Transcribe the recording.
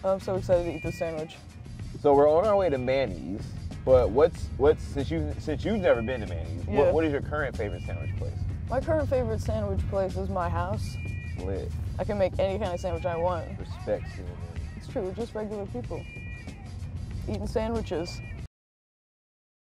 I'm so excited to eat this sandwich. So we're on our way to Manny's, but since you've never been to Manny's, Yeah. what is your current favorite sandwich place? My current favorite sandwich place is my house. Lit. I can make any kind of sandwich I want. Respect to it. It's true, we're just regular people. Eating sandwiches.